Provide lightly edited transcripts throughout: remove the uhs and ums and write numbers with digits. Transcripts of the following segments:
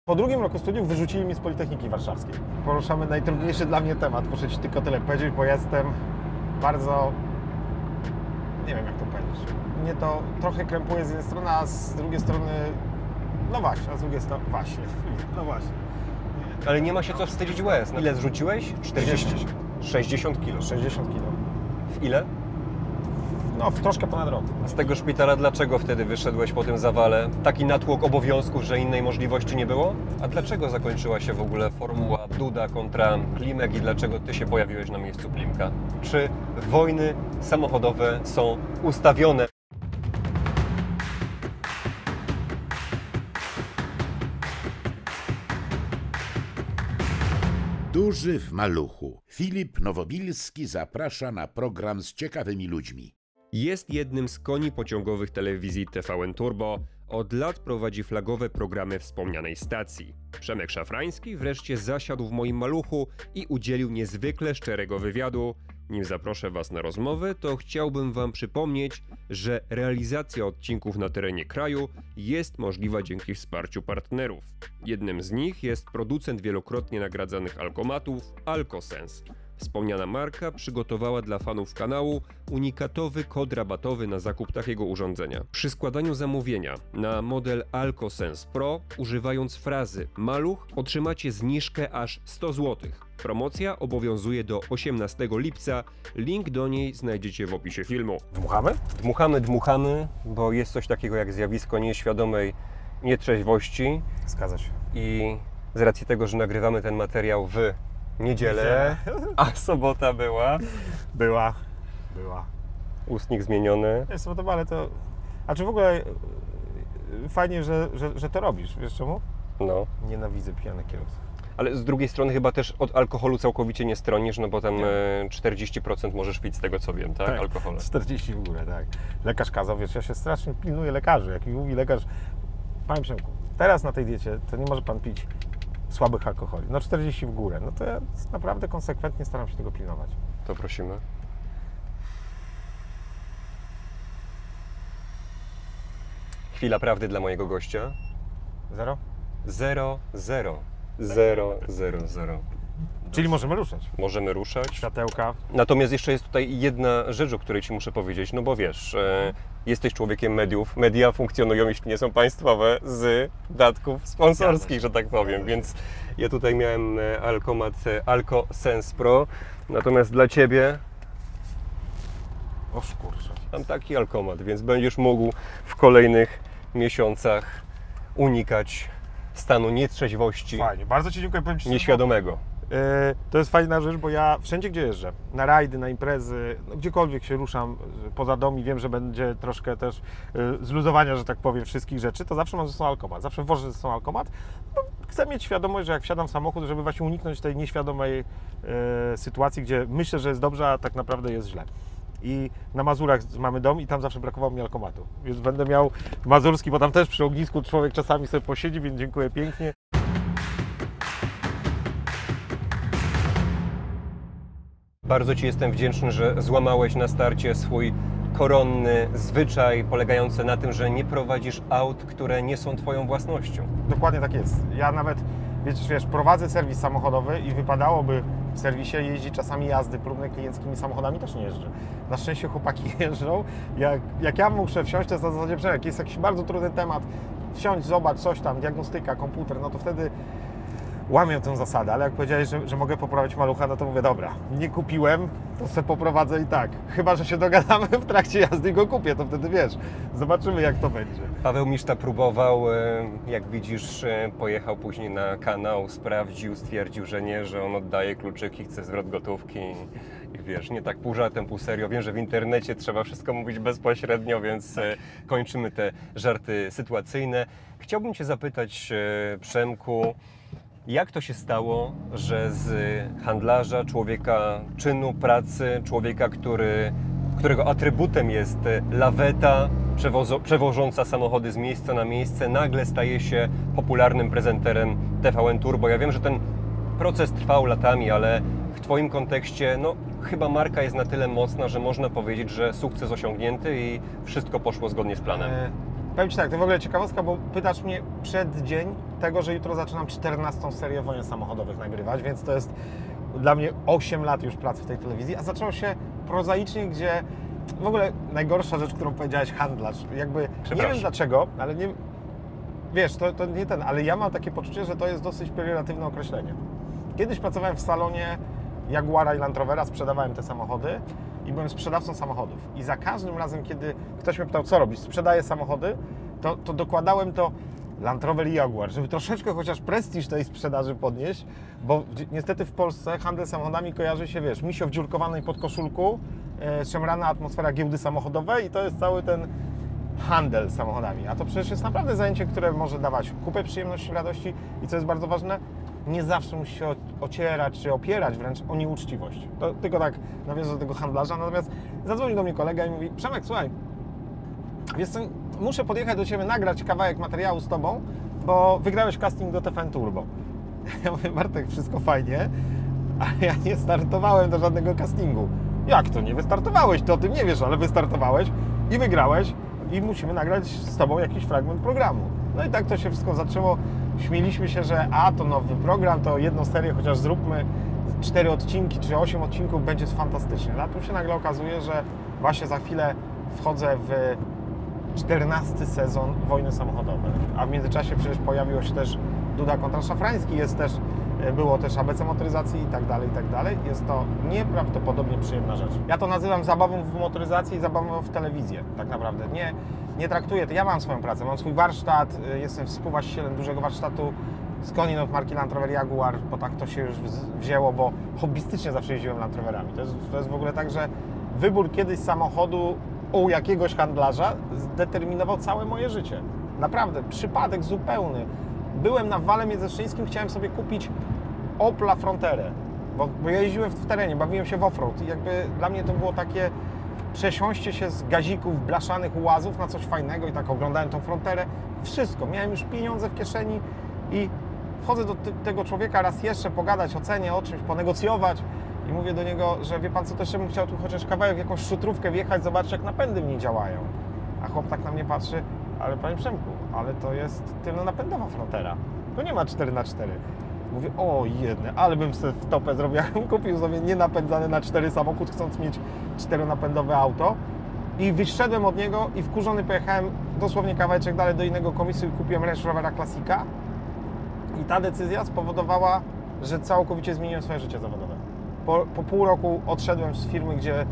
Po drugim roku studiów wyrzucili mnie z Politechniki Warszawskiej. Poruszamy najtrudniejszy dla mnie temat. Muszę Ci tylko tyle powiedzieć, bo jestem bardzo... Nie wiem, jak to powiedzieć. Mnie to trochę krępuje z jednej strony, a z drugiej strony... No właśnie, a z drugiej strony... Właśnie. No właśnie. Ale nie ma się co wstydzić łez. Ile zrzuciłeś? 40? 60 kg. 60 kg. W ile? No, w troszkę ponad rok. A z tego szpitala dlaczego wtedy wyszedłeś po tym zawale? Taki natłok obowiązków, że innej możliwości nie było? A dlaczego zakończyła się w ogóle formuła Duda kontra Klimek i dlaczego Ty się pojawiłeś na miejscu Klimka? Czy wojny samochodowe są ustawione? Duży w maluchu. Filip Nowobilski zaprasza na program z ciekawymi ludźmi. Jest jednym z koni pociągowych telewizji TVN Turbo. Od lat prowadzi flagowe programy wspomnianej stacji. Przemek Szafrański wreszcie zasiadł w moim maluchu i udzielił niezwykle szczerego wywiadu. Nim zaproszę Was na rozmowę, to chciałbym Wam przypomnieć, że realizacja odcinków na terenie kraju jest możliwa dzięki wsparciu partnerów. Jednym z nich jest producent wielokrotnie nagradzanych alkomatów AlkoSense. Wspomniana marka przygotowała dla fanów kanału unikatowy kod rabatowy na zakup takiego urządzenia. Przy składaniu zamówienia na model AlkoSense Pro, używając frazy maluch, otrzymacie zniżkę aż 100 zł. Promocja obowiązuje do 18 lipca. Link do niej znajdziecie w opisie filmu. Dmuchamy? Dmuchamy, bo jest coś takiego jak zjawisko nieświadomej nietrzeźwości. Zgadza się. I z racji tego, że nagrywamy ten materiał w niedzielę, a sobota była. Była. Ustnik zmieniony. Jest sobota, ale to... A czy w ogóle fajnie, że to robisz, wiesz czemu? No. Nienawidzę pijanych kierowców. Ale z drugiej strony chyba też od alkoholu całkowicie nie stronisz, no bo tam 40% możesz pić z tego co wiem, tak? Alkoholu. 40 w górę, tak. Lekarz kazał, wiesz, ja się strasznie pilnuję lekarzy. Jak mi mówi lekarz, Panie Przemku, teraz na tej diecie to nie może Pan pić słabych alkoholi. No 40 w górę. No to ja naprawdę konsekwentnie staram się tego pilnować. To prosimy. Chwila prawdy dla mojego gościa. 0? 0. Czyli możemy ruszać. Możemy ruszać. Światełka. Natomiast jeszcze jest tutaj jedna rzecz, o której Ci muszę powiedzieć, no bo wiesz, jesteś człowiekiem mediów. Media funkcjonują, jeśli nie są państwowe, z datków sponsorskich, że tak powiem. Więc ja tutaj miałem alkomat AlkoSense Pro, natomiast dla Ciebie O kurczę. mam taki alkomat, więc będziesz mógł w kolejnych miesiącach unikać stanu nietrzeźwości, Fajnie. Bardzo Ci dziękuję. Powiem Ci, nieświadomego. to jest fajna rzecz, bo ja wszędzie, gdzie jeżdżę, na rajdy, na imprezy, no, gdziekolwiek się ruszam poza dom i wiem, że będzie troszkę też zluzowania, że tak powiem, wszystkich rzeczy, to zawsze mam ze sobą alkomat. Zawsze wożę ze sobą alkomat. No, chcę mieć świadomość, że jak wsiadam w samochód, żeby właśnie uniknąć tej nieświadomej sytuacji, gdzie myślę, że jest dobrze, a tak naprawdę jest źle. I na Mazurach mamy dom i tam zawsze brakowało mi alkomatu. Więc będę miał mazurski, bo tam też przy ognisku człowiek czasami sobie posiedzi, więc dziękuję pięknie. Bardzo Ci jestem wdzięczny, że złamałeś na starcie swój koronny zwyczaj polegający na tym, że nie prowadzisz aut, które nie są Twoją własnością. Dokładnie tak jest. Ja nawet, wiesz, prowadzę serwis samochodowy i wypadałoby w serwisie jeździć czasami jazdy próbne klienckimi samochodami, też nie jeżdżę. Na szczęście chłopaki jeżdżą. Jak ja muszę wsiąść, to jest na zasadzie, że jak jest jakiś bardzo trudny temat, wsiąść, zobacz, coś tam, diagnostyka, komputer, no to wtedy łamię tę zasadę, ale jak powiedziałeś, że mogę poprawić malucha, no to mówię, dobra, nie kupiłem, to sobie poprowadzę i tak. Chyba że się dogadamy w trakcie jazdy i go kupię, to wtedy wiesz, zobaczymy jak to będzie. Paweł Miszta próbował, jak widzisz, pojechał później na kanał, sprawdził, stwierdził, że nie, że on oddaje kluczyki, chce zwrot gotówki i wiesz, nie tak pół żartem, pół serio. Wiem, że w internecie trzeba wszystko mówić bezpośrednio, więc kończymy te żarty sytuacyjne. Chciałbym Cię zapytać, Przemku, jak to się stało, że z handlarza, człowieka czynu, pracy, człowieka, którego atrybutem jest laweta przewożąca samochody z miejsca na miejsce, nagle staje się popularnym prezenterem TVN Turbo? Ja wiem, że ten proces trwał latami, ale w Twoim kontekście, no chyba marka jest na tyle mocna, że można powiedzieć, że sukces osiągnięty i wszystko poszło zgodnie z planem. Powiem Ci tak, to w ogóle ciekawostka, bo pytasz mnie przed dzień tego, że jutro zaczynam 14. serię wojen samochodowych nagrywać, więc to jest dla mnie 8 lat już pracy w tej telewizji, a zaczęło się prozaicznie, gdzie w ogóle najgorsza rzecz, którą powiedziałeś, handlarz. Jakby nie wiem dlaczego, ale nie... Wiesz, to nie ten, ale ja mam takie poczucie, że to jest dosyć pejoratywne określenie. Kiedyś pracowałem w salonie Jaguara i Land Rovera, sprzedawałem te samochody i byłem sprzedawcą samochodów. I za każdym razem, kiedy ktoś mnie pytał, co robisz, sprzedaję samochody, to dokładałem to Land Rover i Jaguar, żeby troszeczkę chociaż prestiż tej sprzedaży podnieść, bo niestety w Polsce handel samochodami kojarzy się, wiesz, misio w dziurkowanej podkoszulku, szemrana atmosfera giełdy samochodowej i to jest cały ten handel samochodami. A to przecież jest naprawdę zajęcie, które może dawać kupę przyjemności, radości i co jest bardzo ważne, nie zawsze musi się ocierać czy opierać wręcz o nieuczciwość. To tylko tak nawiązując do tego handlarza, natomiast zadzwonił do mnie kolega i mówi: Przemek, słuchaj, wiesz co, muszę podjechać do Ciebie, nagrać kawałek materiału z Tobą, bo wygrałeś casting do TVN Turbo. Ja mówię: Bartek, wszystko fajnie, ale ja nie startowałem do żadnego castingu. Jak to nie wystartowałeś? Ty o tym nie wiesz, ale wystartowałeś i wygrałeś i musimy nagrać z Tobą jakiś fragment programu. No i tak to się wszystko zaczęło. Śmieliśmy się, że to nowy program, to jedną serię chociaż zróbmy, 4 odcinki czy 8 odcinków, będzie fantastycznie. A tu się nagle okazuje, że właśnie za chwilę wchodzę w 14 sezon Wojny Samochodowej. A w międzyczasie przecież pojawiło się też Duda kontra Szafrański, było też ABC motoryzacji i tak dalej. Jest to nieprawdopodobnie przyjemna rzecz. Ja to nazywam zabawą w motoryzacji i zabawą w telewizję, tak naprawdę. Nie traktuję to. Ja mam swoją pracę, mam swój warsztat, jestem współwłaścicielem dużego warsztatu skonin od marki Land Rover Jaguar, bo tak to się już wzięło, bo hobbystycznie zawsze jeździłem Land Roverami. To jest w ogóle tak, że wybór kiedyś samochodu u jakiegoś handlarza zdeterminował całe moje życie. Naprawdę, przypadek zupełny. Byłem na Wale Międzyszczyńskim, chciałem sobie kupić Opla Fronterę, bo ja jeździłem w terenie, bawiłem się w offroad i jakby dla mnie to było takie przesiąście się z gazików, blaszanych ułazów na coś fajnego i tak oglądałem tą Fronterę. Wszystko, miałem już pieniądze w kieszeni i wchodzę do tego człowieka raz jeszcze pogadać o cenie, o czymś, ponegocjować i mówię do niego, że wie pan co, też bym chciał tu chociaż kawałek, jakąś szutrówkę wjechać, zobaczyć jak napędy w niej działają. A chłop tak na mnie patrzy: ale panie Przemku, ale to jest tylnonapędowa Frontera, to nie ma 4x4. Mówię: o jedne, ale bym sobie w topę zrobił, jakbym kupił sobie nienapędzany na 4 samochód, chcąc mieć 4-napędowe auto. I wyszedłem od niego i wkurzony pojechałem dosłownie kawałeczek dalej do innego komisu i kupiłem Range Rovera Classica. I ta decyzja spowodowała, że całkowicie zmieniłem swoje życie zawodowe. Po pół roku odszedłem z firmy, gdzie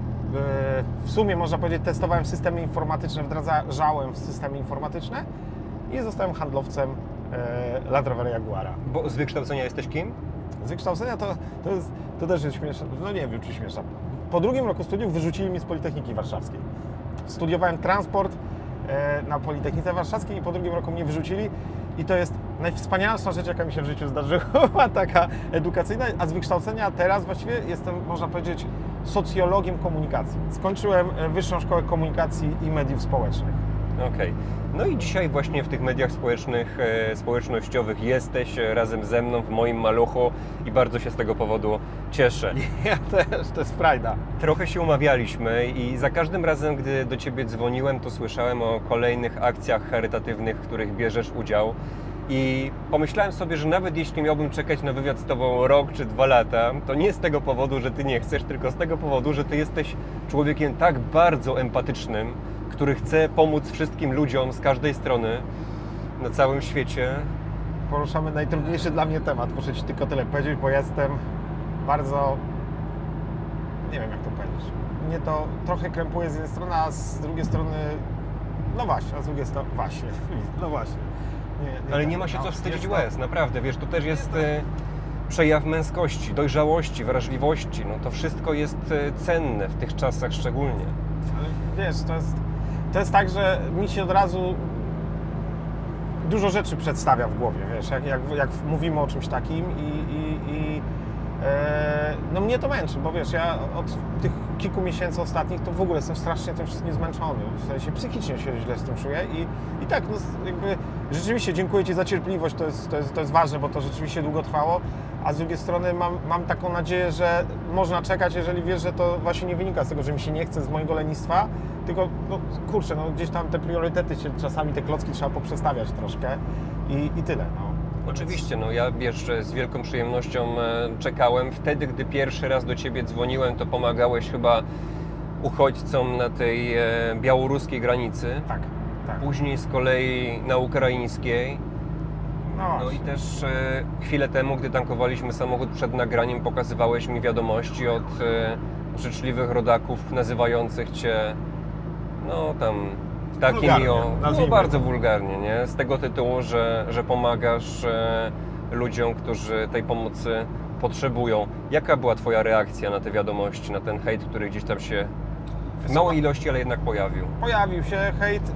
w sumie można powiedzieć testowałem systemy informatyczne, wdrażałem w systemy informatyczne i zostałem handlowcem Land Rovera Jaguara. Bo z wykształcenia jesteś kim? Z wykształcenia to też jest śmieszne, no nie wiem czy śmieszne. Po drugim roku studiów wyrzucili mnie z Politechniki Warszawskiej. Studiowałem transport na Politechnice Warszawskiej i po drugim roku mnie wyrzucili i to jest najwspanialsza rzecz, jaka mi się w życiu zdarzyła, taka edukacyjna, a z wykształcenia teraz właściwie jestem, można powiedzieć, socjologiem komunikacji. Skończyłem Wyższą Szkołę Komunikacji i Mediów Społecznych. Okej. No i dzisiaj właśnie w tych mediach społecznościowych jesteś razem ze mną w moim maluchu i bardzo się z tego powodu cieszę. Ja też, to jest frajda. Trochę się umawialiśmy i za każdym razem, gdy do Ciebie dzwoniłem, to słyszałem o kolejnych akcjach charytatywnych, w których bierzesz udział. I pomyślałem sobie, że nawet jeśli miałbym czekać na wywiad z Tobą rok czy 2 lata, to nie z tego powodu, że Ty nie chcesz, tylko z tego powodu, że Ty jesteś człowiekiem tak bardzo empatycznym, który chce pomóc wszystkim ludziom z każdej strony na całym świecie. Poruszamy najtrudniejszy dla mnie temat, muszę Ci tylko tyle powiedzieć, bo jestem bardzo, nie wiem jak to powiedzieć, mnie to trochę krępuje z jednej strony, a z drugiej strony, no właśnie, a z drugiej strony, właśnie, no właśnie. Ale nie ma się co wstydzić łez, naprawdę, wiesz, to też jest przejaw męskości, dojrzałości, wrażliwości, no to wszystko jest cenne w tych czasach szczególnie. Ale wiesz, to jest tak, że mi się od razu dużo rzeczy przedstawia w głowie, wiesz, jak mówimy o czymś takim i No mnie to męczy, bo wiesz, ja od tych kilku miesięcy ostatnich to w ogóle jestem strasznie tym wszystkim zmęczony. W sensie psychicznie się źle z tym czuję i tak, no jakby rzeczywiście dziękuję Ci za cierpliwość, to jest ważne, bo to rzeczywiście długo trwało, a z drugiej strony mam taką nadzieję, że można czekać, jeżeli wiesz, że to właśnie nie wynika z tego, że mi się nie chce z mojego lenistwa, tylko no kurczę, no gdzieś tam te priorytety się, czasami te klocki trzeba poprzestawiać troszkę i tyle, no. Oczywiście, no ja wiesz, z wielką przyjemnością czekałem. Wtedy, gdy pierwszy raz do Ciebie dzwoniłem, to pomagałeś chyba uchodźcom na tej białoruskiej granicy. Tak. Później z kolei na ukraińskiej. No I też chwilę temu, gdy tankowaliśmy samochód przed nagraniem, pokazywałeś mi wiadomości od życzliwych rodaków nazywających Cię, no tam takimi nazwijmy bardzo to. wulgarnie, nie? Z tego tytułu, że pomagasz ludziom, którzy tej pomocy potrzebują. Jaka była Twoja reakcja na te wiadomości, na ten hejt, który gdzieś tam się w małej ilości, ale jednak pojawił? Pojawił się hejt,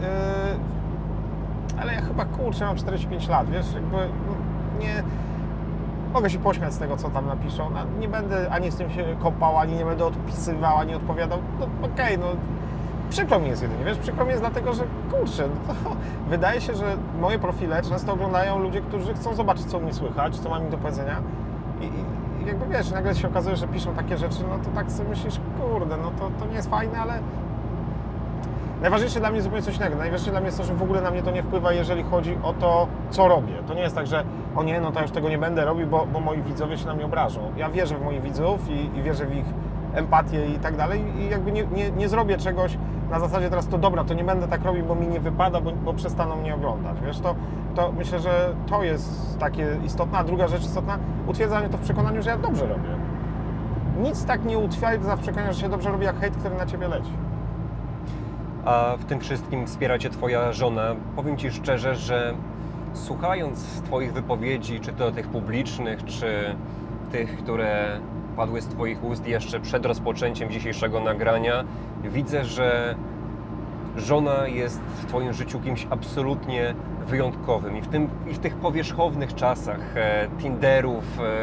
ale ja chyba, kurczę, mam 45 lat, wiesz, jakby nie... Mogę się pośmiać z tego, co tam napiszą, no, nie będę ani z tym się kopał, ani nie będę odpisywał, ani odpowiadał, no okej, no przykro mi jest jedynie, wiesz, przykro mi jest dlatego, że kurczę, no, to wydaje się, że moje profile często oglądają ludzie, którzy chcą zobaczyć, co u mnie słychać, co mam im do powiedzenia i jakby wiesz, nagle się okazuje, że piszą takie rzeczy, no to tak sobie myślisz, kurde, no to nie jest fajne, ale najważniejsze dla mnie jest zupełnie coś innego. Najważniejsze dla mnie jest to, że w ogóle na mnie to nie wpływa, jeżeli chodzi o to, co robię. To nie jest tak, że o nie, no to już tego nie będę robił, bo moi widzowie się na mnie obrażą. Ja wierzę w moich widzów i wierzę w ich empatię i tak dalej i jakby nie zrobię czegoś na zasadzie teraz to dobra, to nie będę tak robił, bo mi nie wypada, bo przestaną mnie oglądać. Wiesz, to myślę, że to jest takie istotne. A druga rzecz istotna, utwierdzanie to w przekonaniu, że ja dobrze robię. Nic tak nie utwierdza w przekonaniu, że się dobrze robi, jak hejt, który na Ciebie leci. A w tym wszystkim wspiera Cię Twoja żona. Powiem Ci szczerze, że słuchając Twoich wypowiedzi, czy to tych publicznych, czy tych, które padły z Twoich ust jeszcze przed rozpoczęciem dzisiejszego nagrania, widzę, że żona jest w Twoim życiu kimś absolutnie wyjątkowym. I w tych powierzchownych czasach Tinderów,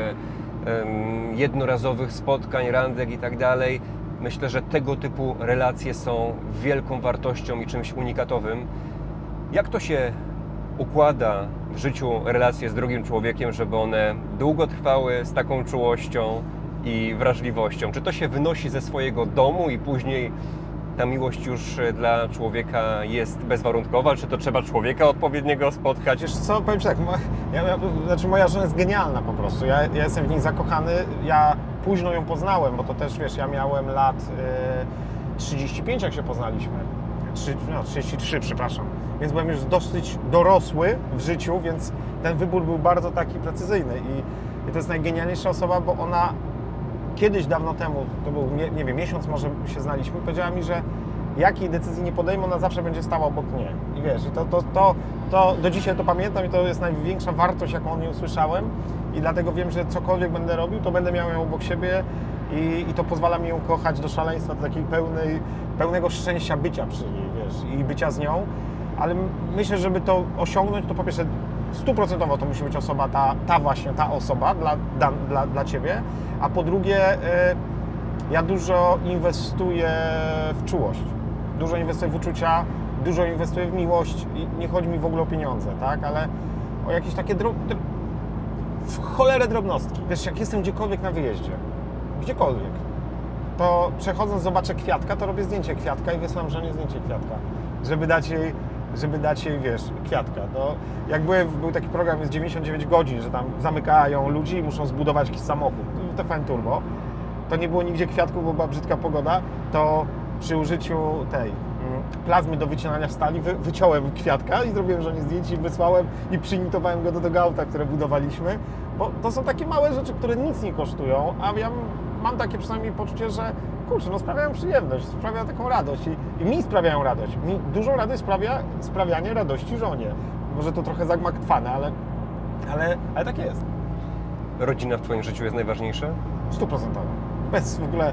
jednorazowych spotkań, randek i tak dalej, myślę, że tego typu relacje są wielką wartością i czymś unikatowym. Jak to się układa w życiu relacje z drugim człowiekiem, żeby one długo trwały z taką czułością i wrażliwością? Czy to się wynosi ze swojego domu i później ta miłość już dla człowieka jest bezwarunkowa? Czy to trzeba człowieka odpowiedniego spotkać? Wiesz co, powiem Ci tak, moja żona jest genialna po prostu, ja jestem w niej zakochany, ja późno ją poznałem, bo to też, wiesz, ja miałem lat 35, jak się poznaliśmy, 33, przepraszam, więc byłem już dosyć dorosły w życiu, więc ten wybór był bardzo taki precyzyjny i to jest najgenialniejsza osoba, bo ona kiedyś dawno temu, to był, nie wiem, miesiąc może się znaliśmy, powiedziała mi, że jakiej decyzji nie podejmę, ona zawsze będzie stała obok mnie. I wiesz, to do dzisiaj to pamiętam i to jest największa wartość, jaką od niej usłyszałem i dlatego wiem, że cokolwiek będę robił, to będę miał ją obok siebie i to pozwala mi ją kochać do szaleństwa, do takiej pełnego szczęścia bycia przy niej, wiesz, i bycia z nią, ale myślę, żeby to osiągnąć, to po pierwsze 100% to musi być osoba, ta osoba dla Ciebie, a po drugie ja dużo inwestuję w czułość, dużo inwestuję w uczucia, dużo inwestuję w miłość i nie chodzi mi w ogóle o pieniądze, tak, ale o jakieś takie w cholerę drobnostki. Wiesz, jak jestem gdziekolwiek na wyjeździe, gdziekolwiek, to przechodząc zobaczę kwiatka, to robię zdjęcie kwiatka i wysyłam żonie zdjęcie kwiatka, żeby dać jej, wiesz, kwiatka. To jak był taki program, jest 99 godzin, że tam zamykają ludzi i muszą zbudować jakiś samochód, TVN Turbo, to nie było nigdzie kwiatków, bo była brzydka pogoda, to przy użyciu tej plazmy do wycinania w stali wyciąłem kwiatka i zrobiłem żonie zdjęcie i wysłałem i przyimitowałem go do tego auta, które budowaliśmy, bo to są takie małe rzeczy, które nic nie kosztują, a ja mam takie przynajmniej poczucie, że kurczę, no sprawiają przyjemność, sprawiają taką radość i mi sprawiają radość. Mi dużą radość sprawia sprawianie radości żonie. Może to trochę zagmatwane, ale tak jest. Rodzina w Twoim życiu jest najważniejsza? 100%. W ogóle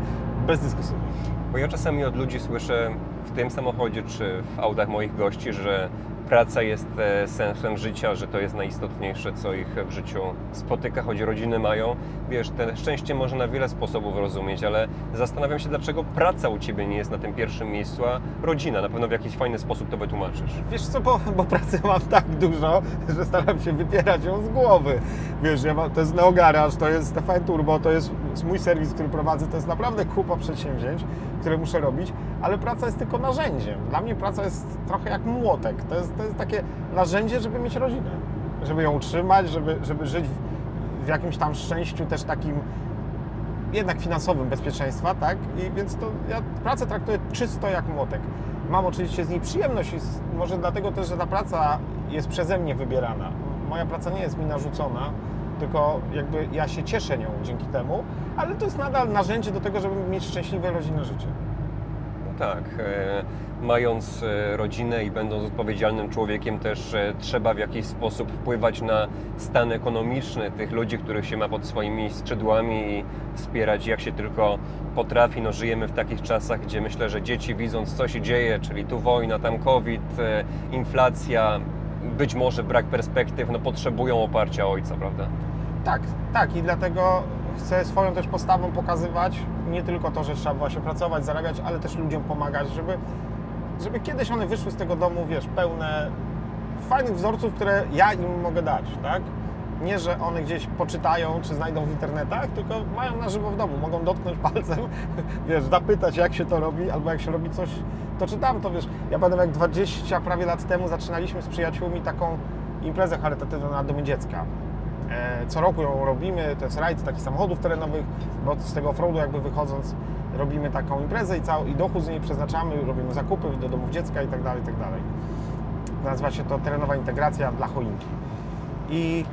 bezdyskusyjnie. Bo ja czasami od ludzi słyszę w tym samochodzie czy w autach moich gości, że praca jest sensem życia, że to jest najistotniejsze, co ich w życiu spotyka, choć rodziny mają. Wiesz, te szczęście można na wiele sposobów rozumieć, ale zastanawiam się, dlaczego praca u Ciebie nie jest na tym pierwszym miejscu, a rodzina. Na pewno w jakiś fajny sposób to wytłumaczysz. Wiesz co, bo pracy mam tak dużo, że staram się wypierać ją z głowy. Wiesz, to jest Neogaraż, to jest TVN Turbo, to jest mój serwis, który prowadzę, to jest naprawdę kupa przedsięwzięć, które muszę robić, ale praca jest tylko narzędziem. Dla mnie praca jest trochę jak młotek. To jest takie narzędzie, żeby mieć rodzinę, żeby ją utrzymać, żeby żyć w jakimś tam szczęściu też takim jednak finansowym bezpieczeństwa, tak? I więc to ja pracę traktuję czysto jak młotek. Mam oczywiście z niej przyjemność i może dlatego też, że ta praca jest przeze mnie wybierana. Moja praca nie jest mi narzucona, tylko jakby ja się cieszę nią dzięki temu, ale to jest nadal narzędzie do tego, żeby mieć szczęśliwe rodzinne życie. No tak, mając rodzinę i będąc odpowiedzialnym człowiekiem też trzeba w jakiś sposób wpływać na stan ekonomiczny tych ludzi, których się ma pod swoimi skrzydłami i wspierać jak się tylko potrafi. No, żyjemy w takich czasach, gdzie myślę, że dzieci widząc co się dzieje, czyli tu wojna, tam COVID, inflacja, być może brak perspektyw, no potrzebują oparcia ojca, prawda? Tak i dlatego chcę swoją też postawą pokazywać nie tylko to, że trzeba właśnie pracować, zarabiać, ale też ludziom pomagać, żeby kiedyś one wyszły z tego domu, wiesz, pełne fajnych wzorców, które ja im mogę dać, tak? Nie, że one gdzieś poczytają, czy znajdą w internetach, tylko mają na żywo w domu, mogą dotknąć palcem, wiesz, zapytać jak się to robi, albo jak się robi coś, to czy tamto, wiesz. Ja pamiętam jak 20 prawie lat temu zaczynaliśmy z przyjaciółmi taką imprezę charytatywną na Domy Dziecka. Co roku ją robimy, to jest rajd takich samochodów terenowych, bo z tego offroadu jakby wychodząc robimy taką imprezę i dochód z niej przeznaczamy, robimy zakupy do domów dziecka i tak dalej, i tak dalej. Nazywa się to terenowa integracja dla choinki. I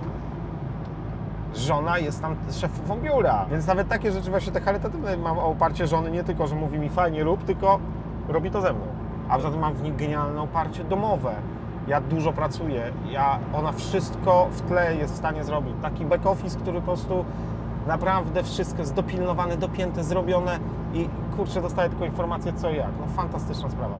żona jest tam szefową biura, więc nawet takie rzeczy właśnie te charytatywne mam oparcie żony, nie tylko, że mówi mi fajnie rób, tylko robi to ze mną. A poza tym mam w nich genialne oparcie domowe. Ja dużo pracuję, ona wszystko w tle jest w stanie zrobić. Taki back office, który po prostu naprawdę wszystko jest dopilnowane, dopięte, zrobione i kurczę, dostaję tylko informację co i jak. No fantastyczna sprawa.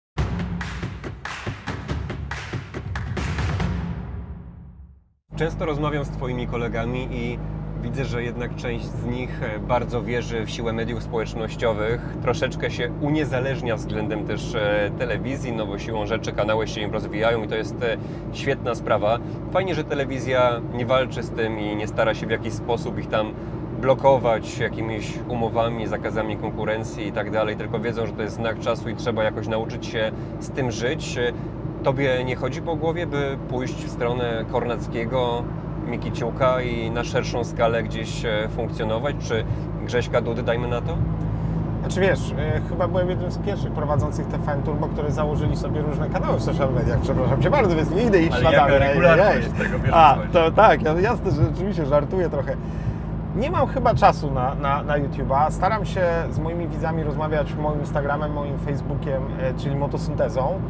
Często rozmawiam z Twoimi kolegami i widzę, że jednak część z nich bardzo wierzy w siłę mediów społecznościowych, troszeczkę się uniezależnia względem też telewizji, no bo siłą rzeczy kanały się im rozwijają i to jest świetna sprawa. Fajnie, że telewizja nie walczy z tym i nie stara się w jakiś sposób ich tam blokować jakimiś umowami, zakazami konkurencji i tak dalej, tylko wiedzą, że to jest znak czasu i trzeba jakoś nauczyć się z tym żyć. Tobie nie chodzi po głowie, by pójść w stronę Kornackiego, Mikiciuka i na szerszą skalę gdzieś funkcjonować, czy Grześka Dudy, dajmy na to? Znaczy wiesz, chyba byłem jednym z pierwszych prowadzących TVN Turbo, które założyli sobie różne kanały w social mediach, przepraszam cię bardzo, więc nie idę ich śladami. Ale jaka regularność tego bierzesz? To tak, jasne, że rzeczywiście żartuję trochę. Nie mam chyba czasu na YouTube'a, staram się z moimi widzami rozmawiać moim Instagramem, moim Facebookiem, czyli Motosyntezą.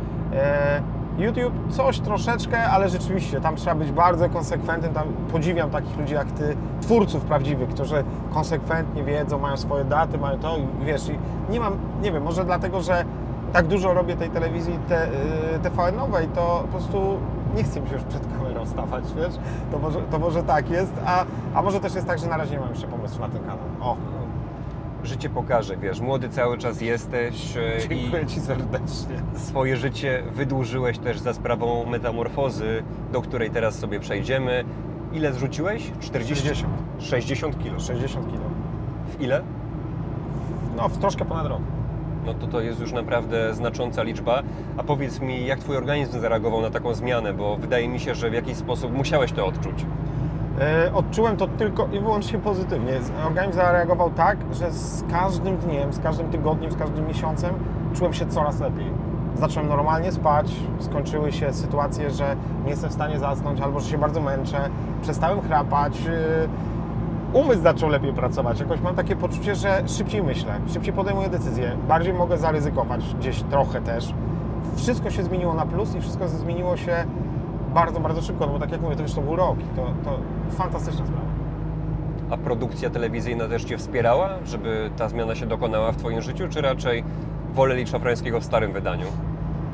YouTube coś troszeczkę, ale rzeczywiście tam trzeba być bardzo konsekwentnym, tam podziwiam takich ludzi jak ty, twórców prawdziwych, którzy konsekwentnie wiedzą, mają swoje daty, mają to i wiesz, i nie wiem, może dlatego, że tak dużo robię tej telewizji TVN-owej, to po prostu nie chcę mi się już przed kamerą stawać, wiesz, to może tak jest, a może też jest tak, że na razie nie mam jeszcze pomysłu na ten kanał. O. Życie pokaże, wiesz, młody cały czas jesteś. Dziękuję Ci serdecznie. Swoje życie wydłużyłeś też za sprawą metamorfozy, do której teraz sobie przejdziemy. Ile zrzuciłeś? 60. 60 kg. 60 kg. W ile? No, w troszkę ponad rok. No to jest już naprawdę znacząca liczba. A powiedz mi, jak Twój organizm zareagował na taką zmianę, bo wydaje mi się, że w jakiś sposób musiałeś to odczuć. Odczułem to tylko i wyłącznie pozytywnie. Organizm zareagował tak, że z każdym dniem, z każdym tygodniem, z każdym miesiącem czułem się coraz lepiej. Zacząłem normalnie spać, skończyły się sytuacje, że nie jestem w stanie zasnąć albo że się bardzo męczę, przestałem chrapać, umysł zaczął lepiej pracować. Jakoś mam takie poczucie, że szybciej myślę, szybciej podejmuję decyzje, bardziej mogę zaryzykować gdzieś trochę też. Wszystko się zmieniło na plus i wszystko zmieniło się bardzo, bardzo szybko, no bo tak jak mówię, to już to był rok i to fantastyczna sprawa. A produkcja telewizyjna też Cię wspierała, żeby ta zmiana się dokonała w Twoim życiu, czy raczej wolę Szafrańskiego w starym wydaniu?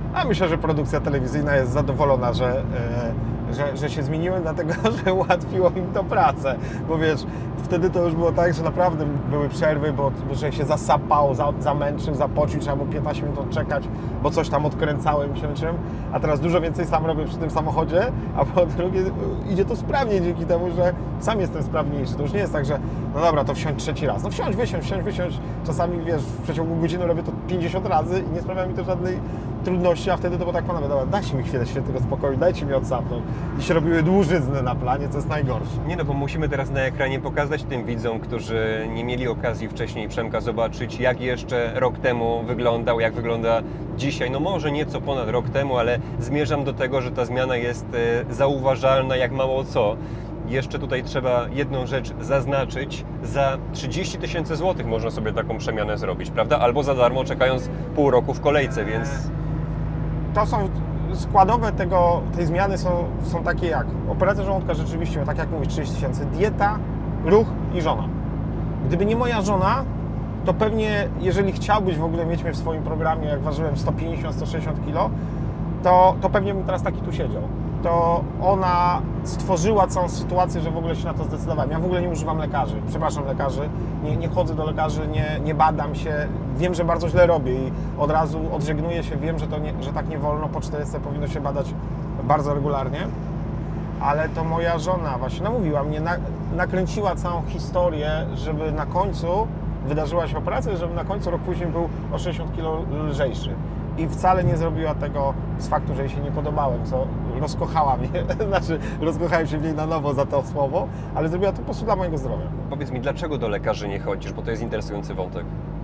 A myślę, że produkcja telewizyjna jest zadowolona, że się zmieniłem, dlatego że ułatwiło im to pracę. Bo wiesz, wtedy to już było tak, że naprawdę były przerwy, bo że się zasapał, zamęczył, zapocił, trzeba było 15 minut odczekać, bo coś tam odkręcałem się czym. A teraz dużo więcej sam robię przy tym samochodzie, a po drugie idzie to sprawniej dzięki temu, że sam jestem sprawniejszy. To już nie jest tak, że no dobra, to wsiądź trzeci raz. No wsiądź, wysiądź. Czasami wiesz, w przeciągu godziny robię to 50 razy i nie sprawia mi to żadnej trudności, a wtedy to było tak, panowie, dobra, dajcie mi chwilę świętego spokoju, dajcie mi odsapnąć. I się robiły dłużyzny na planie, co jest najgorsze. Nie no, bo musimy teraz na ekranie pokazać tym widzom, którzy nie mieli okazji wcześniej Przemka zobaczyć, jak jeszcze rok temu wyglądał, jak wygląda dzisiaj. No może nieco ponad rok temu, ale zmierzam do tego, że ta zmiana jest zauważalna jak mało co. Jeszcze tutaj trzeba jedną rzecz zaznaczyć. Za 30 000 złotych można sobie taką przemianę zrobić, prawda? Albo za darmo, czekając pół roku w kolejce, więc... To są składowe tej zmiany są takie jak operacja żołądka rzeczywiście, tak jak mówisz, 30 000, dieta, ruch i żona. Gdyby nie moja żona, to pewnie, jeżeli chciałbyś w ogóle mieć mnie w swoim programie, jak ważyłem 150-160 kg, to pewnie bym teraz taki tu siedział. To ona stworzyła całą sytuację, że w ogóle się na to zdecydowałem. Ja w ogóle nie używam lekarzy, przepraszam lekarzy, nie chodzę do lekarzy, nie badam się, wiem, że bardzo źle robię i od razu odżegnuję się, wiem, że tak nie wolno, po 40 powinno się badać bardzo regularnie, ale to moja żona właśnie namówiła mnie, nakręciła całą historię, żeby na końcu wydarzyła się operacja, żeby na końcu rok później był o 60 kg lżejszy. I wcale nie zrobiła tego z faktu, że jej się nie podobałem, co rozkochała mnie, znaczy rozkochałem się w niej na nowo za to słowo, ale zrobiła to po prostu dla mojego zdrowia. Powiedz mi, dlaczego do lekarzy nie chodzisz, bo to jest interesujący wątek.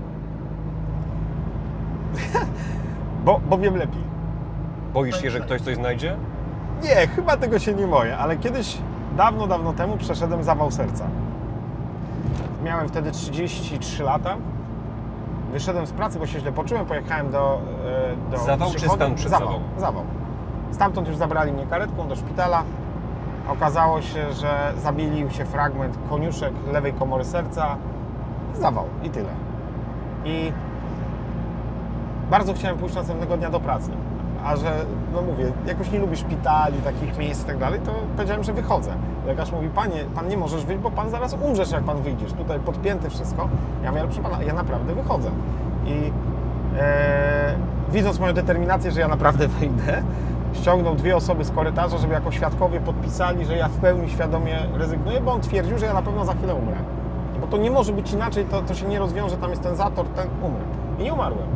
Bo wiem lepiej. Boisz się, że ktoś coś znajdzie? Nie, chyba tego się nie boję, ale kiedyś, dawno temu przeszedłem zawał serca. Miałem wtedy 33 lata. Wyszedłem z pracy, bo się źle poczułem, pojechałem do Zawał czy stan przedzawał? Zawał. Stamtąd już zabrali mnie karetką do szpitala. Okazało się, że zabilił się fragment koniuszek lewej komory serca. Zawał i tyle. I bardzo chciałem pójść następnego dnia do pracy. A że, no mówię, jakoś nie lubię szpitali, takich miejsc i tak dalej, to powiedziałem, że wychodzę. Lekarz mówi, panie, pan nie możesz wyjść, bo pan zaraz umrzesz, jak pan wyjdziesz. Tutaj podpięte wszystko. Ja mówię, ale proszę pana, ja naprawdę wychodzę. I widząc moją determinację, że ja naprawdę wyjdę, ściągnął 2 osoby z korytarza, żeby jako świadkowie podpisali, że ja w pełni świadomie rezygnuję, bo on twierdził, że ja na pewno za chwilę umrę. Bo to nie może być inaczej, to się nie rozwiąże, tam jest ten zator, umrę. I nie umarłem.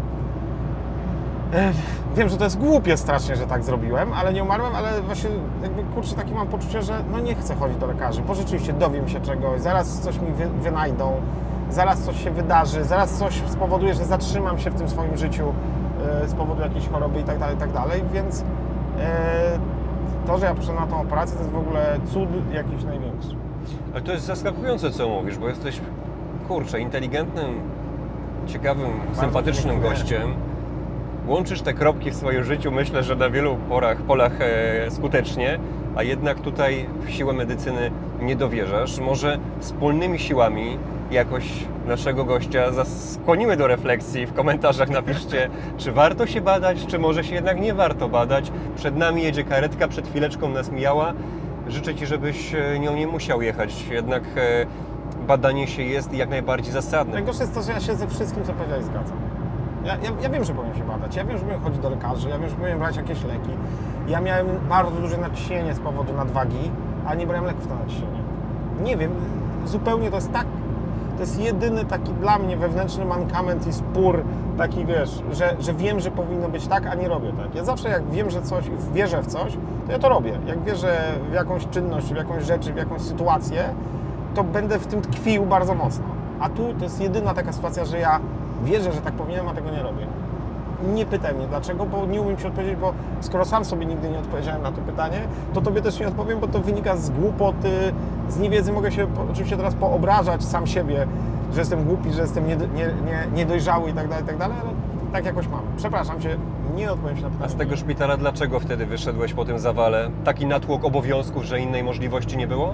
Wiem, że to jest głupie strasznie, że tak zrobiłem, ale nie umarłem, ale właśnie jakby kurczę, takie mam poczucie, że no nie chcę chodzić do lekarzy, bo rzeczywiście dowiem się czegoś, zaraz coś mi wynajdą, zaraz coś się wydarzy, zaraz coś spowoduje, że zatrzymam się w tym swoim życiu z powodu jakiejś choroby i tak dalej, więc to, że ja poszedłem na tą operację, to jest w ogóle cud jakiś największy. Ale to jest zaskakujące, co mówisz, bo jesteś, kurczę, inteligentnym, ciekawym, sympatycznym gościem. Łączysz te kropki w swoim życiu, myślę, że na wielu polach skutecznie, a jednak tutaj w siłę medycyny nie dowierzasz. Może wspólnymi siłami jakoś naszego gościa skłoniły do refleksji. W komentarzach napiszcie, czy warto się badać, czy może się jednak nie warto badać. Przed nami jedzie karetka, przed chwileczką nas mijała. Życzę Ci, żebyś nią nie musiał jechać. Jednak badanie się jest jak najbardziej zasadne. Najgorsze jest to, że ja się ze wszystkim, co powiedziałeś, zgadzam. Ja wiem, że powinien się badać, ja wiem, że powinien chodzić do lekarzy, ja wiem, że powinien brać jakieś leki. Ja miałem bardzo duże nadciśnienie z powodu nadwagi, a nie brałem leków na nadciśnienie. Nie wiem, zupełnie to jest jedyny taki dla mnie wewnętrzny mankament i spór, taki wiesz, że wiem, że powinno być tak, a nie robię tak. Ja zawsze jak wiem, że coś, wierzę w coś, to ja to robię. Jak wierzę w jakąś czynność, w jakąś rzecz, w jakąś sytuację, to będę w tym tkwił bardzo mocno. A tu to jest jedyna taka sytuacja, że ja wierzę, że tak powinienem, a tego nie robię. Nie pytaj mnie dlaczego, bo nie umiem Ci odpowiedzieć, bo skoro sam sobie nigdy nie odpowiedziałem na to pytanie, to Tobie też nie odpowiem, bo to wynika z głupoty, z niewiedzy. Mogę się oczywiście teraz poobrażać sam siebie, że jestem głupi, że jestem niedojrzały i tak dalej, ale tak jakoś mam. Przepraszam Cię, nie odpowiem Ci na pytanie. A z tego szpitala dlaczego wtedy wyszedłeś po tym zawale? Taki natłok obowiązków, że innej możliwości nie było?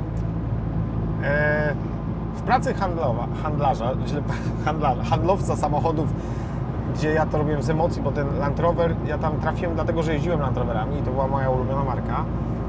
W pracy handlowca samochodów gdzie ja to robiłem z emocji, bo ten Land Rover, ja tam trafiłem dlatego, że jeździłem Land Roverami i to była moja ulubiona marka.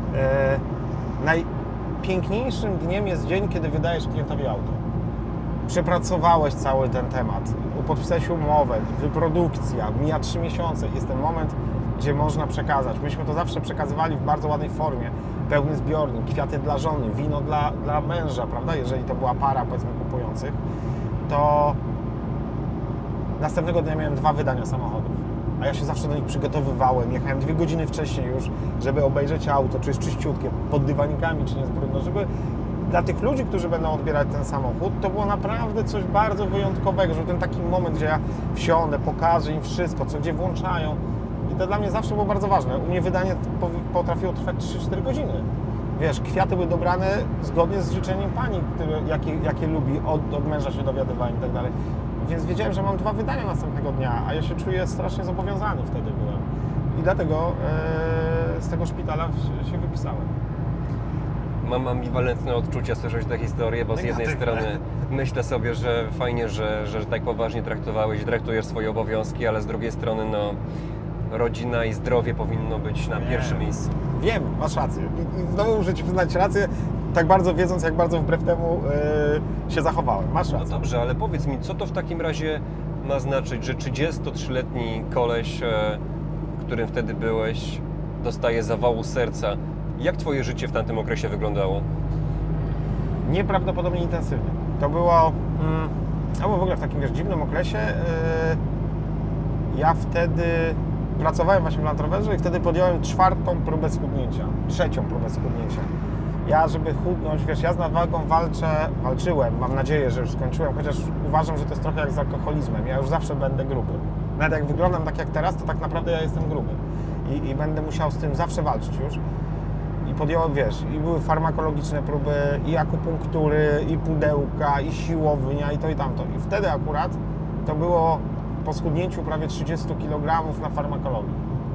Najpiękniejszym dniem jest dzień, kiedy wydajesz klientowi auto. Przepracowałeś cały ten temat, podpisałeś umowę, wyprodukcja, mija 3 miesiące, jest ten moment, gdzie można przekazać. Myśmy to zawsze przekazywali w bardzo ładnej formie. Pełny zbiornik, kwiaty dla żony, wino dla męża, prawda? Jeżeli to była para, powiedzmy, kupujących, to następnego dnia miałem 2 wydania samochodów. A ja się zawsze do nich przygotowywałem. Jechałem 2 godziny wcześniej już, żeby obejrzeć auto, czy jest czyściutkie, pod dywanikami, czy nie jest brudno, żeby dla tych ludzi, którzy będą odbierać ten samochód, to było naprawdę coś bardzo wyjątkowego, że ten taki moment, gdzie ja wsiądę, pokażę im wszystko, co gdzie włączają. I to dla mnie zawsze było bardzo ważne. U mnie wydanie potrafiło trwać 3-4 godziny. Wiesz, kwiaty były dobrane zgodnie z życzeniem pani, jakie lubi, od męża się dowiadywałem i tak dalej. Więc wiedziałem, że mam 2 wydania następnego dnia, a ja się czuję strasznie zobowiązany wtedy byłem. I dlatego z tego szpitala się wypisałem. Mam ambiwalentne odczucia słyszeć tę historię, bo z jednej strony myślę sobie, że fajnie, że tak poważnie traktujesz swoje obowiązki, ale z drugiej strony no, rodzina i zdrowie powinno być na pierwszym miejscu. Wiem, masz rację. I znowu muszę Ci przyznać rację, tak bardzo wiedząc, jak bardzo wbrew temu się zachowałem. Masz rację. No dobrze, ale powiedz mi, co to w takim razie ma znaczyć, że 33-letni koleś, którym wtedy byłeś, dostaje zawału serca? Jak Twoje życie w tamtym okresie wyglądało? Nieprawdopodobnie intensywnie. To było, albo w ogóle w takim dziwnym okresie. Ja wtedy pracowałem właśnie w Land Roverze i wtedy podjąłem 4. próbę schudnięcia, 3. próbę schudnięcia. Ja, żeby chudnąć, wiesz, ja z nadwagą walczyłem, mam nadzieję, że już skończyłem, chociaż uważam, że to jest trochę jak z alkoholizmem. Ja już zawsze będę gruby. Nawet jak wyglądam tak jak teraz, to tak naprawdę ja jestem gruby. I będę musiał z tym zawsze walczyć już. I podjąłem, wiesz, i były farmakologiczne próby, i akupunktury, i pudełka, i siłownia, i to i tamto. I wtedy akurat to było po schudnięciu prawie 30 kg na farmakologii.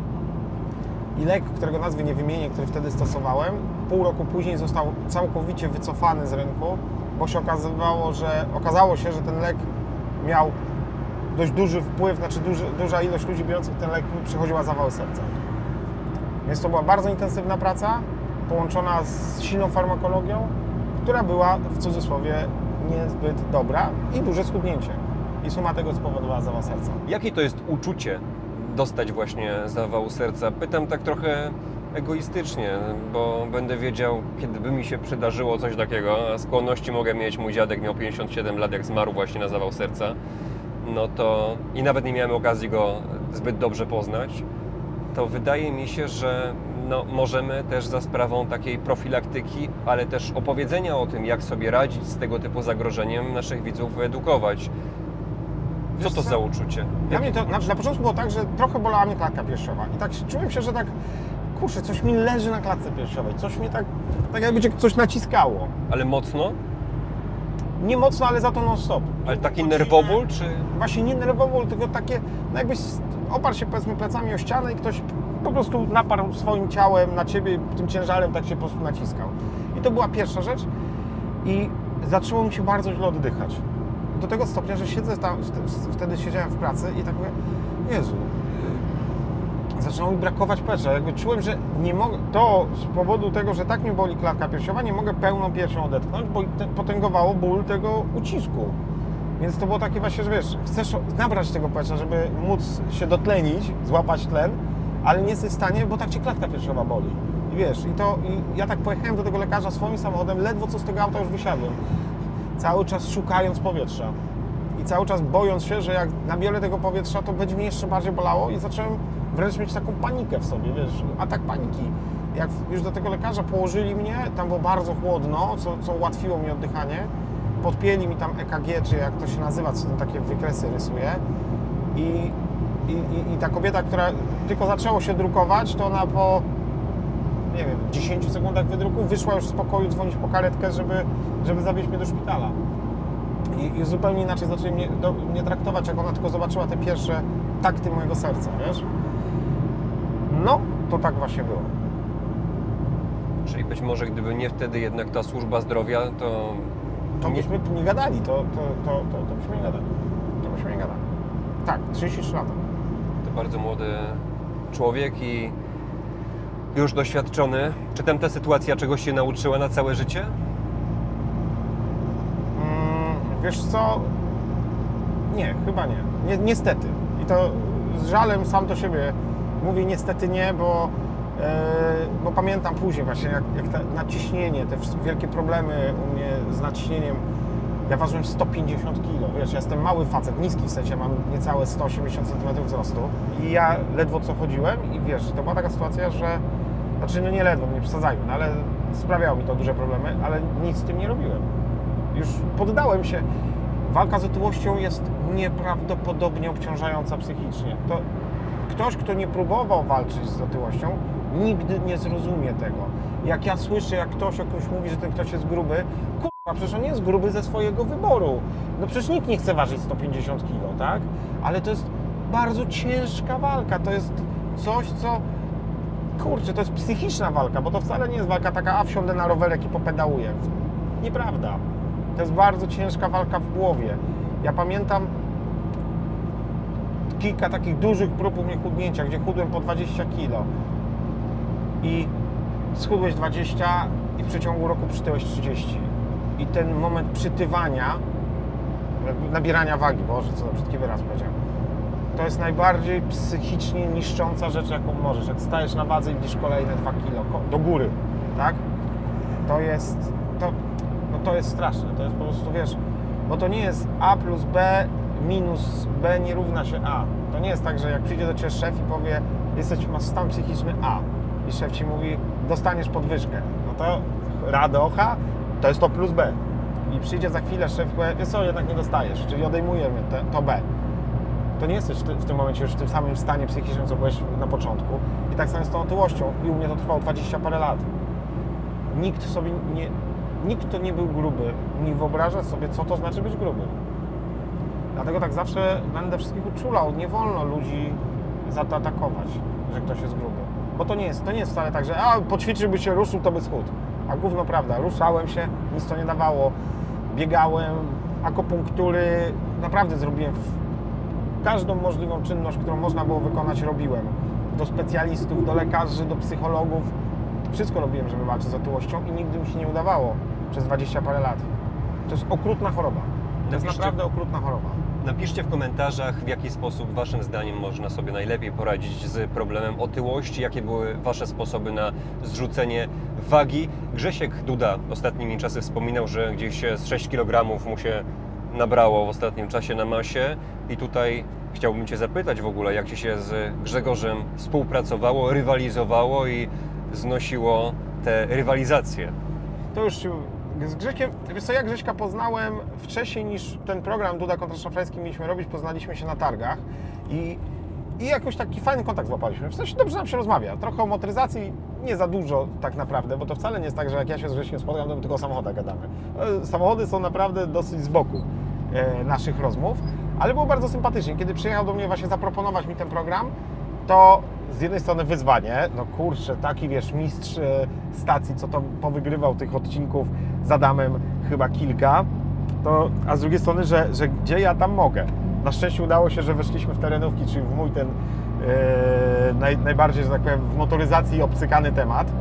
I lek, którego nazwy nie wymienię, który wtedy stosowałem, pół roku później został całkowicie wycofany z rynku, bo się okazało się, że ten lek miał dość duży wpływ, znaczy duża ilość ludzi biorących ten lek przechodziła zawały serca. Więc to była bardzo intensywna praca, połączona z silną farmakologią, która była w cudzysłowie niezbyt dobra i duże schudnięcie. I suma tego spowodowała zawał serca. Jakie to jest uczucie dostać właśnie zawału serca? Pytam tak trochę egoistycznie, bo będę wiedział, kiedy by mi się przydarzyło coś takiego, a skłonności mogę mieć. Mój dziadek miał 57 lat, jak zmarł właśnie na zawał serca. No to i nawet nie miałem okazji go zbyt dobrze poznać. To wydaje mi się, że no, możemy też za sprawą takiej profilaktyki, ale też opowiedzenia o tym, jak sobie radzić z tego typu zagrożeniem, naszych widzów wyedukować. Co to za uczucie? Dla mnie to na początku było tak, że trochę bolała mnie klatka piersiowa i tak czułem się, że tak, kurczę, coś mi leży na klatce piersiowej, coś mnie tak jakby coś naciskało. Ale mocno? Nie mocno, ale za to non-stop. Ale taki nerwoból, czy? Właśnie nie nerwoból, tylko takie, no jakbyś oparł się, powiedzmy, plecami o ścianę i ktoś po prostu naparł swoim ciałem na Ciebie i tym ciężarem tak się po prostu naciskał. I to była pierwsza rzecz i zaczęło mi się bardzo źle oddychać. Do tego stopnia, że siedzę tam, wtedy siedziałem w pracy i tak mówię, Jezu, zaczęło mi brakować powietrza. Jakby czułem, że nie mogę, to z powodu tego, że tak mnie boli klatka piersiowa, nie mogę pełną piersią odetchnąć, bo potęgowało ból tego ucisku. Więc to było takie właśnie, że wiesz, chcesz nabrać tego powietrza, żeby móc się dotlenić, złapać tlen, ale nie jesteś w stanie, bo tak Cię klatka piersiowa boli. I wiesz, i ja tak pojechałem do tego lekarza swoim samochodem, ledwo co z tego auta już wysiadłem. Cały czas szukając powietrza i cały czas bojąc się, że jak nabiorę tego powietrza, to będzie mnie jeszcze bardziej bolało i zacząłem wręcz mieć taką panikę w sobie, wiesz, atak paniki. Jak już do tego lekarza położyli mnie, tam było bardzo chłodno, co ułatwiło mi oddychanie, podpięli mi tam EKG, czy jak to się nazywa, co tam takie wykresy rysuje i ta kobieta, która tylko zaczęło się drukować, to ona po, nie wiem, 10 sekundach wydruku wyszła już z pokoju dzwonić po karetkę, żeby zawieźć mnie do szpitala. I zupełnie inaczej zaczęli mnie traktować, jak ona tylko zobaczyła te pierwsze takty mojego serca, wiesz? No, to tak właśnie było. Czyli być może gdyby nie wtedy jednak ta służba zdrowia, to byśmy nie gadali, to byśmy nie gadali. To byśmy nie gadali. Tak, 33 lata. To bardzo młody człowiek i już doświadczony. Czy ta sytuacja czegoś się nauczyła na całe życie? Wiesz co? Nie, chyba nie. Niestety. I to z żalem sam do siebie mówię niestety nie, bo pamiętam później właśnie jak naciśnienie, te wielkie problemy u mnie z naciśnieniem. Ja ważyłem 150 kg, wiesz, ja jestem mały facet, niski w sensie, mam niecałe 180 cm wzrostu i ja ledwo co chodziłem i wiesz, to była taka sytuacja, że, znaczy no nie ledwo, nie przesadzajmy, no ale sprawiało mi to duże problemy, ale nic z tym nie robiłem. Już poddałem się. Walka z otyłością jest nieprawdopodobnie obciążająca psychicznie. To ktoś, kto nie próbował walczyć z otyłością, nigdy nie zrozumie tego. Jak ja słyszę, jak ktoś o kimś mówi, że ten ktoś jest gruby, kurwa, przecież on nie jest gruby ze swojego wyboru. No przecież nikt nie chce ważyć 150 kg, tak? Ale to jest bardzo ciężka walka. To jest coś, co... Kurczę, to jest psychiczna walka, bo to wcale nie jest walka taka, a wsiądę na rowerek i popedałuję. Nieprawda. To jest bardzo ciężka walka w głowie. Ja pamiętam kilka takich dużych prób u mnie chudnięcia, gdzie chudłem po 20 kg. I schudłeś 20 i w przeciągu roku przytyłeś 30. I ten moment przytywania, nabierania wagi, Boże, co za brzydki wyraz powiedziałem, to jest najbardziej psychicznie niszcząca rzecz, jaką możesz. Jak stajesz na wadze i widzisz kolejne 2 kg do góry, tak? To jest straszne. To jest po prostu, wiesz, bo to nie jest A plus B minus B nie równa się A. To nie jest tak, że jak przyjdzie do Ciebie szef i powie, masz stan psychiczny A i szef Ci mówi, dostaniesz podwyżkę. No to radocha to jest to plus B. I przyjdzie za chwilę szef i powie, wiesz co, jednak nie dostajesz, czyli odejmujemy to B. To nie jesteś w tym momencie już w tym samym stanie psychicznym, co byłeś na początku. I tak samo z tą otyłością. I u mnie to trwało 20 parę lat. Nikt, kto nie był gruby, nie wyobraża sobie, co to znaczy być gruby. Dlatego tak zawsze będę wszystkich uczulał. Nie wolno ludzi za to atakować, że ktoś jest gruby. Bo to nie jest wcale tak, że poćwiczyłby się, ruszył, to by schudł. A gówno prawda, ruszałem się, nic to nie dawało. Biegałem, akupunktury, naprawdę zrobiłem każdą możliwą czynność, którą można było wykonać, robiłem. Do specjalistów, do lekarzy, do psychologów. Wszystko robiłem, żeby walczyć z otyłością i nigdy mi się nie udawało przez 20 parę lat. To jest okrutna choroba. To jest naprawdę okrutna choroba. Napiszcie w komentarzach, w jaki sposób Waszym zdaniem można sobie najlepiej poradzić z problemem otyłości, jakie były Wasze sposoby na zrzucenie wagi. Grzesiek Duda ostatnimi czasy wspominał, że gdzieś z 6 kg mu się nabrało w ostatnim czasie na masie i tutaj chciałbym Cię zapytać w ogóle, jak Ci się z Grzegorzem współpracowało, rywalizowało i znosiło te rywalizacje. To już z Grześkiem, wiesz co, ja Grześka poznałem wcześniej niż ten program Duda kontra Szafrański mieliśmy robić, poznaliśmy się na targach i jakoś taki fajny kontakt złapaliśmy. W sensie dobrze nam się rozmawia, trochę o motoryzacji, nie za dużo tak naprawdę, bo to wcale nie jest tak, że jak ja się z Grześkiem spotkam, to my tylko o samochodach gadamy. Samochody są naprawdę dosyć z boku naszych rozmów, ale było bardzo sympatycznie. Kiedy przyjechał do mnie właśnie zaproponować mi ten program, to z jednej strony wyzwanie, no kurczę, taki wiesz, mistrz stacji, co to powygrywał tych odcinków z Adamem chyba kilka, a z drugiej strony, że gdzie ja tam mogę. Na szczęście udało się, że weszliśmy w terenówki, czyli w mój ten najbardziej, że tak powiem, w motoryzacji obcykany temat.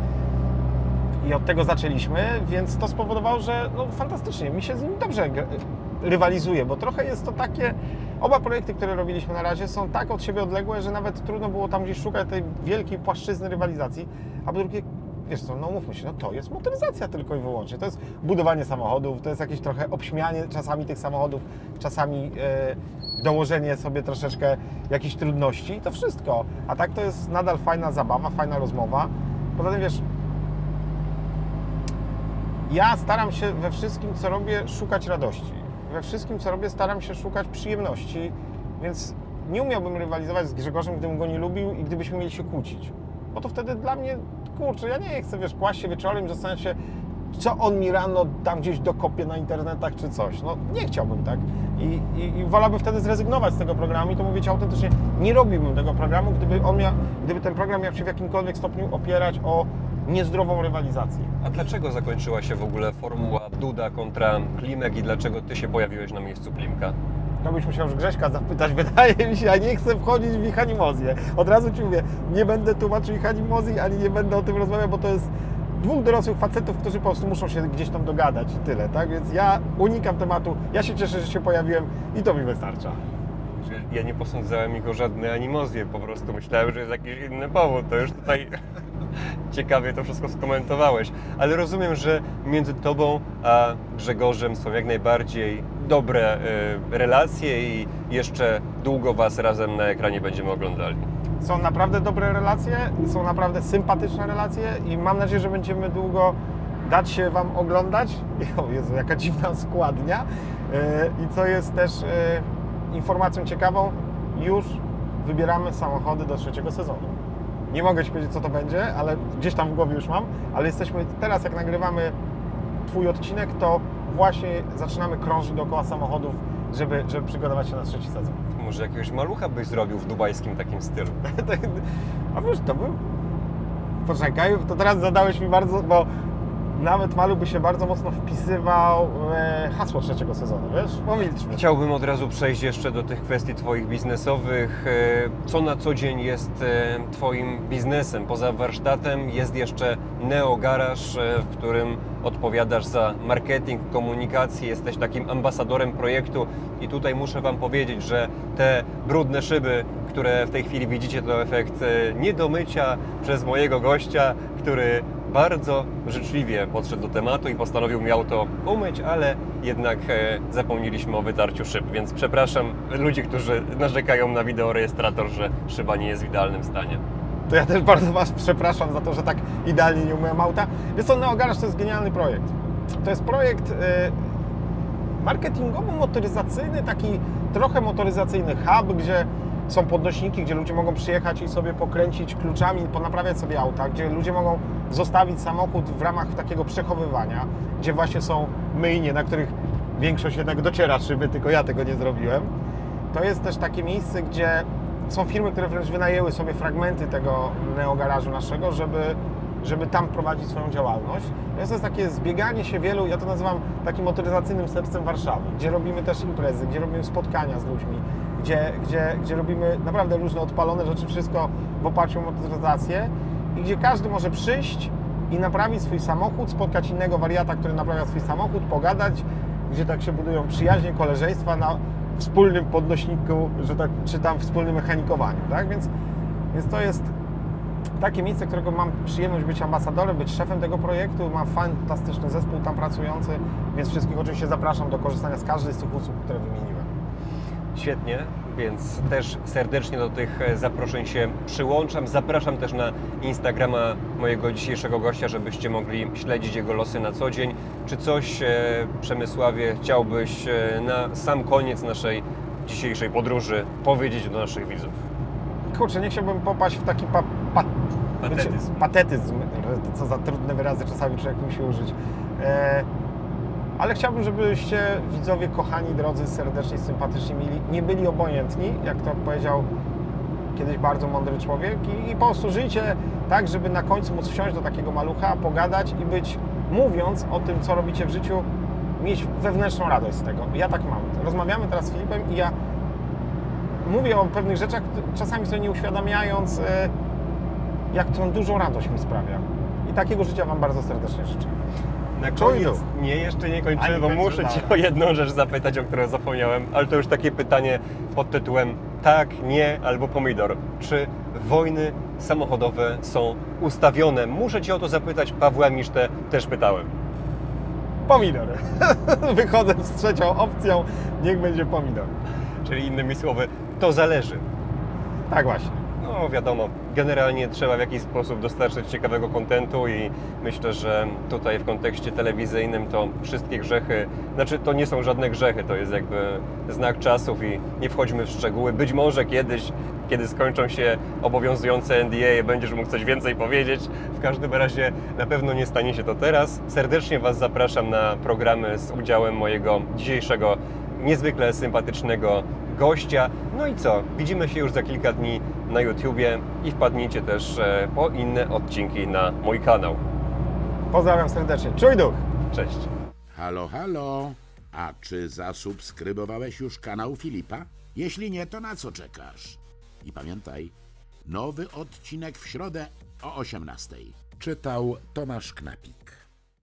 I od tego zaczęliśmy, więc to spowodowało, że no, fantastycznie, mi się z nim dobrze rywalizuje, bo trochę jest to takie... Oba projekty, które robiliśmy na razie, są tak od siebie odległe, że nawet trudno było tam gdzieś szukać tej wielkiej płaszczyzny rywalizacji, a po drugie, wiesz co, no umówmy się, no to jest motoryzacja tylko i wyłącznie, to jest budowanie samochodów, to jest jakieś trochę obśmianie czasami tych samochodów, czasami dołożenie sobie troszeczkę jakichś trudności i to wszystko, a tak to jest nadal fajna zabawa, fajna rozmowa. Poza tym, wiesz, ja staram się we wszystkim, co robię, szukać radości. We wszystkim, co robię, staram się szukać przyjemności, więc nie umiałbym rywalizować z Grzegorzem, gdybym go nie lubił i gdybyśmy mieli się kłócić. Bo to wtedy dla mnie, kurczę, ja nie chcę, wiesz, kłaść się wieczorem i zastanawiać się, co on mi rano tam gdzieś dokopie na internetach czy coś. No nie chciałbym tak. I wolałbym wtedy zrezygnować z tego programu i to mówię Ci autentycznie, nie robiłbym tego programu, gdyby ten program miał się w jakimkolwiek stopniu opierać o niezdrową rywalizację. A dlaczego zakończyła się w ogóle formuła Duda kontra Klimek i dlaczego Ty się pojawiłeś na miejscu Klimka? To byś musiał już Grześka zapytać, wydaje mi się, ja nie chcę wchodzić w mechanimozję. Od razu Ci mówię, nie będę tłumaczył mechanimozji, ani nie będę o tym rozmawiał, bo to jest dwóch dorosłych facetów, którzy po prostu muszą się gdzieś tam dogadać i tyle, tak? Więc ja unikam tematu, ja się cieszę, że się pojawiłem i to mi wystarcza. Ja nie posądzałem ich o żadne animozje, po prostu myślałem, że jest jakiś inny powód. To już tutaj ciekawie to wszystko skomentowałeś. Ale rozumiem, że między Tobą a Grzegorzem są jak najbardziej dobre relacje i jeszcze długo Was razem na ekranie będziemy oglądali. Są naprawdę dobre relacje, są naprawdę sympatyczne relacje i mam nadzieję, że będziemy długo dać się Wam oglądać. O Jezu, jaka dziwna składnia. I co jest też informacją ciekawą, już wybieramy samochody do 3. sezonu. Nie mogę Ci powiedzieć, co to będzie, ale gdzieś tam w głowie już mam, ale jesteśmy teraz, jak nagrywamy Twój odcinek, to właśnie zaczynamy krążyć dookoła samochodów, żeby przygotować się na 3. sezon. Może jakiegoś malucha byś zrobił w dubajskim takim stylu? A wiesz, to był... Poczekaj, to teraz zadałeś mi bardzo, bo nawet Malu by się bardzo mocno wpisywał hasło 3. sezonu, wiesz? Pomilczmy. Chciałbym od razu przejść jeszcze do tych kwestii Twoich biznesowych. Co na co dzień jest Twoim biznesem? Poza warsztatem jest jeszcze Neo Garaż, w którym odpowiadasz za marketing, komunikację, jesteś takim ambasadorem projektu i tutaj muszę Wam powiedzieć, że te brudne szyby, które w tej chwili widzicie, to efekt niedomycia przez mojego gościa, który bardzo życzliwie podszedł do tematu i postanowił mi auto umyć, ale jednak zapomnieliśmy o wytarciu szyb, więc przepraszam ludzi, którzy narzekają na wideorejestrator, że szyba nie jest w idealnym stanie. To ja też bardzo Was przepraszam za to, że tak idealnie nie umyłem auta. Wiesz co, Neo Garaż to jest genialny projekt. To jest projekt marketingowo-motoryzacyjny, taki trochę motoryzacyjny hub, gdzie są podnośniki, gdzie ludzie mogą przyjechać i sobie pokręcić kluczami, ponaprawiać sobie auta, gdzie ludzie mogą zostawić samochód w ramach takiego przechowywania, gdzie właśnie są myjnie, na których większość jednak dociera szyby, tylko ja tego nie zrobiłem. To jest też takie miejsce, gdzie są firmy, które wręcz wynajęły sobie fragmenty tego neogarażu naszego, żeby tam prowadzić swoją działalność. Więc to jest takie zbieganie się wielu, ja to nazywam takim motoryzacyjnym sercem Warszawy, gdzie robimy też imprezy, gdzie robimy spotkania z ludźmi, gdzie robimy naprawdę różne odpalone rzeczy, wszystko w oparciu o motoryzację i gdzie każdy może przyjść i naprawić swój samochód, spotkać innego wariata, który naprawia swój samochód, pogadać, gdzie tak się budują przyjaźnie, koleżeństwa na wspólnym podnośniku, że tak, czy tam wspólnym mechanikowaniu, tak? Więc to jest takie miejsce, którego mam przyjemność być ambasadorem, być szefem tego projektu, mam fantastyczny zespół tam pracujący, więc wszystkich oczywiście zapraszam do korzystania z każdej z tych usług, które wymieniłem. Świetnie, więc też serdecznie do tych zaproszeń się przyłączam. Zapraszam też na Instagrama mojego dzisiejszego gościa, żebyście mogli śledzić jego losy na co dzień. Czy coś, Przemysławie, chciałbyś na sam koniec naszej dzisiejszej podróży powiedzieć do naszych widzów? Kurczę, nie chciałbym popaść w taki patetyzm, co za trudne wyrazy czasami człowiek musi użyć. Ale chciałbym, żebyście widzowie, kochani, drodzy, serdeczni, sympatyczni, mili, nie byli obojętni, jak to powiedział kiedyś bardzo mądry człowiek i po prostu żyjcie tak, żeby na końcu móc wsiąść do takiego malucha, pogadać i być, mówiąc o tym, co robicie w życiu, mieć wewnętrzną radość z tego. Ja tak mam. Rozmawiamy teraz z Filipem i ja mówię o pewnych rzeczach, czasami sobie nie uświadamiając, jak tą dużą radość mi sprawia. I takiego życia Wam bardzo serdecznie życzę. Na koniec, jeszcze nie kończymy, bo muszę Cię o jedną rzecz zapytać, o której zapomniałem, ale to już takie pytanie pod tytułem tak, nie albo pomidor. Czy wojny samochodowe są ustawione? Muszę Cię o to zapytać, Pawła Misztę też pytałem. Pomidor. Wychodzę z trzecią opcją, niech będzie pomidor. Czyli innymi słowy, to zależy. Tak właśnie. No wiadomo, generalnie trzeba w jakiś sposób dostarczyć ciekawego kontentu i myślę, że tutaj w kontekście telewizyjnym to wszystkie grzechy, znaczy to nie są żadne grzechy, to jest jakby znak czasów i nie wchodźmy w szczegóły. Być może kiedyś, kiedy skończą się obowiązujące NDA, będziesz mógł coś więcej powiedzieć. W każdym razie na pewno nie stanie się to teraz. Serdecznie Was zapraszam na programy z udziałem mojego dzisiejszego niezwykle sympatycznego gościa. No i co? Widzimy się już za kilka dni na YouTubie i wpadnijcie też po inne odcinki na mój kanał. Pozdrawiam serdecznie. Czuj duch! Cześć! Halo, halo. A czy zasubskrybowałeś już kanał Filipa? Jeśli nie, to na co czekasz? I pamiętaj, nowy odcinek w środę o 18:00. Czytał Tomasz Knapik.